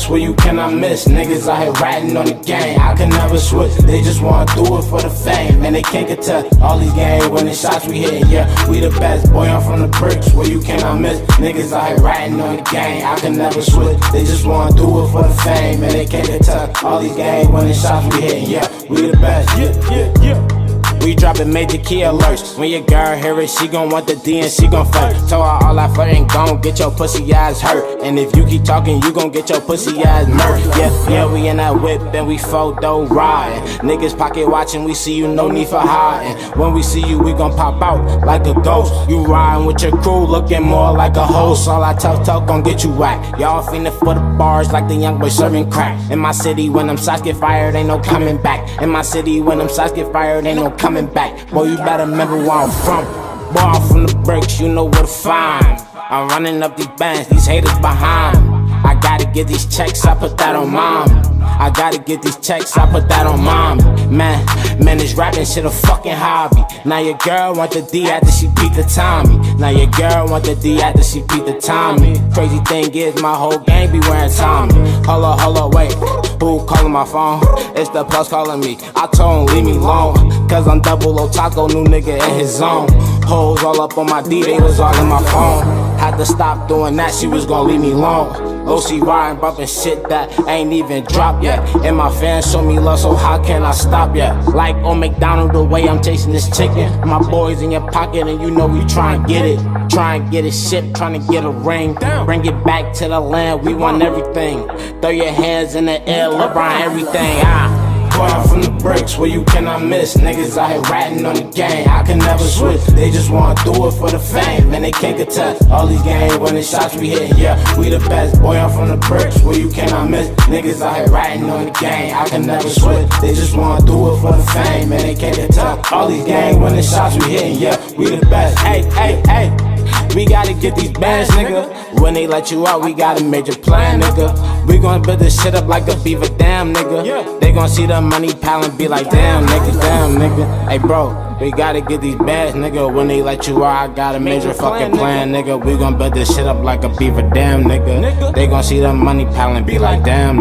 bricks where you cannot miss. Niggas out here ratting on the game, I can never switch. They just wanna do it for the fame, and they can't contest all these game winning shots we hit. Yeah, we the best, boy, I'm from the bricks where you cannot miss. Niggas out here ratting on the game, I can never switch. They just wanna do it for the fame, and they can't contest all these game winning shots we hit. Yeah, we the best. Yeah. We dropping major key alerts. When your girl hear it, she gon' want the D and she gon' flirt. Told her all that flirting gon' get your pussy ass hurt. And if you keep talking, you gon' get your pussy ass murked. Yeah, we in that whip and we photo riding. Niggas pocket watching, we see you, no need for hiding. When we see you, we gon' pop out like a ghost. You riding with your crew, looking more like a host. All that tough talk gon' get you whacked. Y'all fiendin' for the bars like the young boy serving crack. In my city, when them shots get fired, ain't no coming back. In my city, when them shots get fired, ain't no coming back. Boy, you better remember where I'm from. Boy, I'm from the bricks, you know where to find. I'm running up these bands, these haters behind. I gotta get these checks, I put that on mom. I gotta get these checks, I put that on mom. Man, this rapping shit a fucking hobby. Now your girl want the D after she beat the Tommy. Now your girl want the D after she beat the Tommy. Crazy thing is, my whole gang be wearing Tommy. Hold up, wait. Who calling my phone? It's the plus calling me. I told him leave me alone, cause I'm double O taco, new nigga in his zone. Hoes all up on my D, they was all in my phone. Had to stop doing that, she was gonna leave me alone. OC riding, bumping shit that ain't even dropped yet. And my fans show me love, so how can I stop yet? Like on McDonald's, the way I'm chasing this chicken. My boys in your pocket and you know we try and get it. Try and get a ship, trying to get a ring. Bring it back to the land, we want everything. Throw your hands in the air, LeBron, everything. Boy, I'm from the bricks where you cannot miss. Niggas out here ratting on the game, I can never switch. They just wanna do it for the fame, and they can't contest all these game winning shots we hit. Yeah, we the best. Boy, I'm from the bricks where you cannot miss. Niggas out here ratting on the game, I can never switch. They just wanna do it for the fame, and they can't contest all these game winning shots we hit. Yeah, we the best. Hey. We gotta get these bands, nigga. When they let you out, we got a major plan, nigga. We gon' build this shit up like a beaver, damn, nigga. They gon' see the money pile and be like, damn, nigga. Hey, bro, we gotta get these bands, nigga. When they let you out, I got a major fucking plan, nigga. We gon' build this shit up like a beaver, damn, nigga. They gon' see the money pile and be like, damn,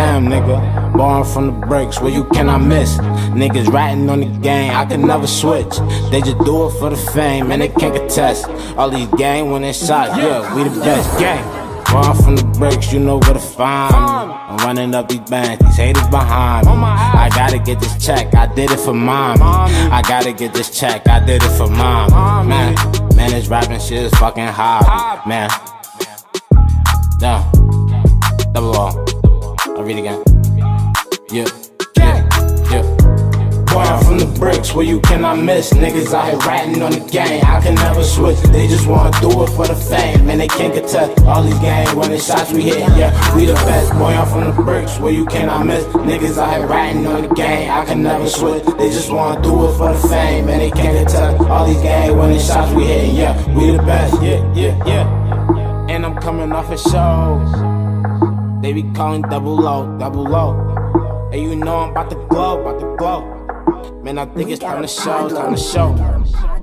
nigga. Born from the bricks where you cannot miss. Niggas ratting on the game, I can never switch. They just do it for the fame, and they can't contest all these game winning shots. Yeah, we the best gang. Born from the bricks, you know where to find me. I'm running up these bands, these haters behind me. I gotta get this check, I did it for mom. I gotta get this check, I did it for mom. Man, this rapping shit is fucking hobby, man. Yeah, double O. I'll read again. Yeah. Boy, I'm from the bricks where you cannot miss. Niggas out here ratting on the game, I can never switch. They just wanna do it for the fame, and they can't contest all these game winning shots we hit. Yeah, we the best. Boy, I'm from the bricks where you cannot miss. Niggas out here ratting on the game, I can never switch. They just wanna do it for the fame, and they can't contest all these game winning shots we hit. Yeah, we the best. Yeah. And I'm coming off a show. They be calling double O. And you know I'm about to glow. Man, I think it's time to show.